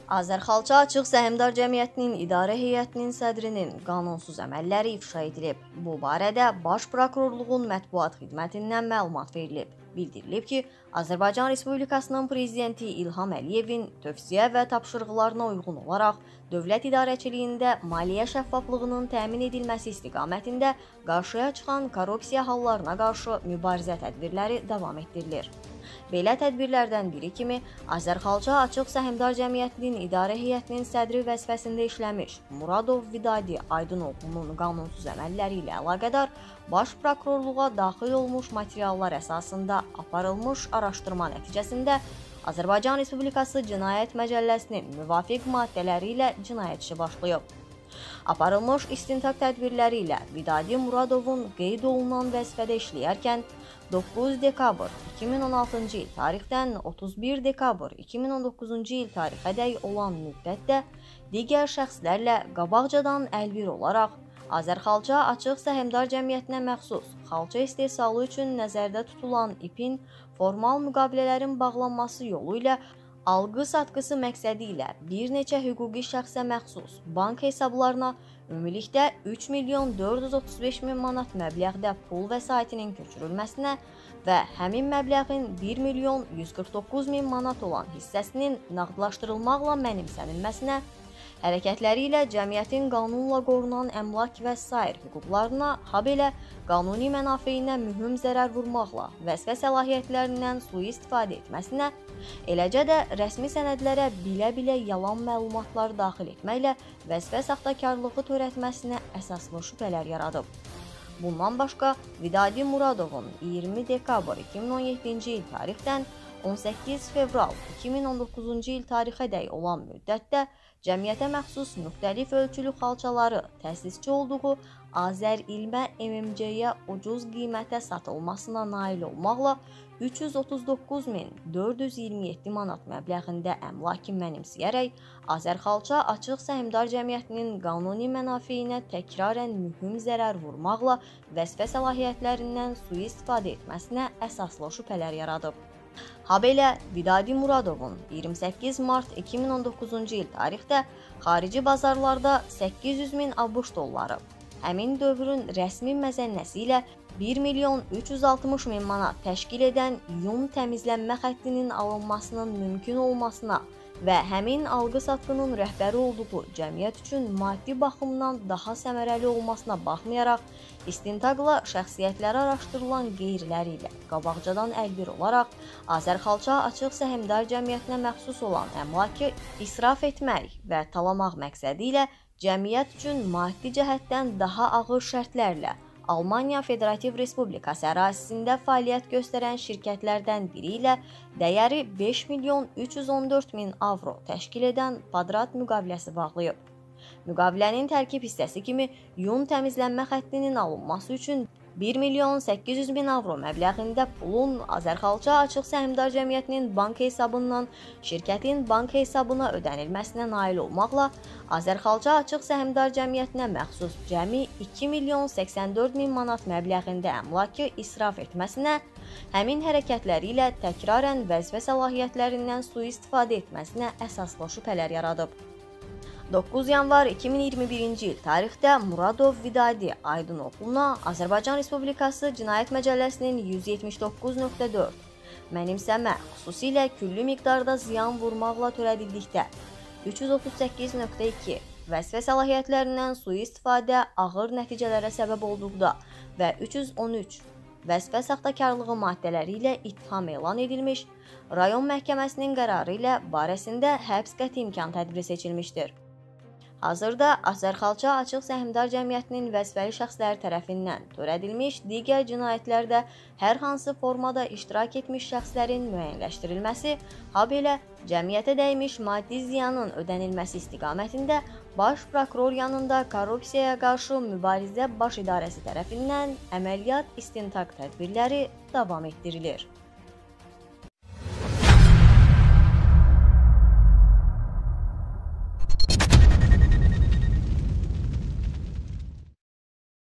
Azərxalça Açıq Səhmdar Cəmiyyətinin İdarə Heyətinin sədrinin qanunsuz əməlləri ifşa edilib. Bu barədə Baş Prokurorluğun mətbuat xidmətindən məlumat verilib. Bildirilib ki, Azərbaycan Respublikasının Prezidenti İlham Əliyevin tövsiyə və tapşırıqlarına uyğun olaraq dövlət idarəçiliyində maliyyə şəffaflığının təmin edilməsi istiqamətində qarşıya çıxan korrupsiya hallarına qarşı mübarizə tədbirləri davam etdirilir. Belə tədbirlərdən biri kimi Azərxalça Açıq Səhmdar Cəmiyyətinin İdarə Heyətinin sədri vəzifəsində işləmiş Muradov Vidadi Aydınoğlunun qanunsuz əməlləri ilə əlaqədar Baş Prokurorluğa daxil olmuş materiallar əsasında aparılmış araşdırma nəticəsində Azərbaycan Respublikası Cinayət Məcəlləsinin müvafiq maddələri ilə cinayət işi başlayıb. Aparılmış istintaq tədbirləri ilə Vidadi Muradovun qeyd olunan vəzifədə işləyərkən 9 dekabr 2016-cı il tarixdən 31 dekabr 2019-cu il tarixədək olan müddətdə digər şəxslərlə qabaqcadan əlbir olaraq Azərxalça Açıq Səhmdar Cəmiyyətinə məxsus xalça istehsalı üçün nəzərdə tutulan ipin formal müqavilələrin bağlanması yolu ilə alqı-satqısı məqsədi ilə bir neçə hüquqi şəxsə məxsus bank hesablarına ümumilikdə 3 milyon 435 min manat məbləğdə pul vəsaitinin köçürülməsinə və həmin məbləğin 1 milyon 149 min manat olan hissəsinin nağdlaşdırılmaqla mənimsənilməsinə, hərəkətləri ilə cəmiyyətin qanunla qorunan əmlak və sair hüquqlarına, habelə qanuni mənafeyinə mühüm zərər vurmaqla vəzifə səlahiyyətlərindən sui-istifadə etməsinə, eləcə də rəsmi sənədlərə bilə-bilə yalan məlumatlar daxil etməklə vəzifə saxtakarlığı törətməsinə əsaslı şübhələr yaradıb. Bundan başqa, Vidadi Muradovun 20 dekabr 2017-ci il tarixdən 18 fevral 2019-cu il tarixədək olan müddətdə cəmiyyətə məxsus müxtəlif ölçülü xalçaları təsisçi olduğu Azərilmə MMC-yə ucuz qiymətə satılmasına nail olmaqla 339.427 manat məbləğində əmlaki mənimsəyərək Azərxalça Açıq Səhmdar Cəmiyyətinin qanuni mənafeyinə təkrarən mühüm zərər vurmaqla vəzifə səlahiyyətlərindən sui-istifadə etməsinə əsaslı şübhələr yaradıb. Habelə Vidadi Muradovun 28 mart 2019-cu il tarixdə xarici bazarlarda 800 min ABŞ dolları, həmin dövrün rəsmi məzənnəsi ilə 1 milyon 360 min manat təşkil edən yun təmizlənmə xəttinin alınmasının mümkün olmasına və həmin alqı-satqının rəhbəri olduğu cəmiyyət üçün maddi baxımdan daha səmərəli olmasına baxmayaraq, istintaqla şəxsiyyətləri araşdırılan qeyriləri ilə qabaqcadan əlbir olaraq Azərxalça Açıq Səhmdar Cəmiyyətinə məxsus olan əmlakı israf etmək və talamaq məqsədi ilə cəmiyyət üçün maddi cəhətdən daha ağır şərtlərlə Almaniya Federativ Respublikası ərazisində fəaliyyət göstərən şirkətlərdən biri ilə dəyəri 5 milyon 314 min avro təşkil edən kvadrat müqaviləsi bağlayıb. Müqavilənin tərkib hissəsi kimi yun təmizlənmə xəttinin alınması üçün 1 milyon 800 min avro məbləğində pulun Azərxalça Açıq Səhmdar Cəmiyyətinin bank hesabından şirkətin bank hesabına ödənilməsinə nail olmaqla Azərxalça Açıq Səhmdar Cəmiyyətinə məxsus cəmi 2 milyon 84 min manat məbləğində əmlakı israf etməsinə, həmin hərəkətləri ilə təkrarən vəzifə səlahiyyətlərindən sui-istifadə etməsinə əsaslı şübhələr yaradıb. 9 yanvar 2021-ci il tarixdə Muradov Vidadi Aydınoğluna Azərbaycan Respublikası Cinayət Məcəlləsinin 179.4 mənimsəmə, xüsusilə külli miqdarda ziyan vurmaqla törədildikdə 338.2 vəzifə səlahiyyətlərindən sui-istifadə ağır nəticələrə səbəb olduqda və 313 vəzifə saxtakarlığı maddələri ilə ittiham elan edilmiş, rayon məhkəməsinin qərarı ilə barəsində həbs qəti imkan tədbiri seçilmişdir. Hazırda Azərxalça Açıq Səhmdar Cəmiyyətinin vəzifəli şəxsləri tərəfindən törədilmiş digər cinayətlərdə hər hansı formada iştirak etmiş şəxslərin müəyyənləşdirilməsi, habelə cəmiyyətə dəymiş maddi ziyanın ödənilməsi istiqamətində Baş Prokuror yanında korrupsiyaya qarşı mübarizə baş idarəsi tərəfindən əməliyyat istintaq tədbirləri davam etdirilir.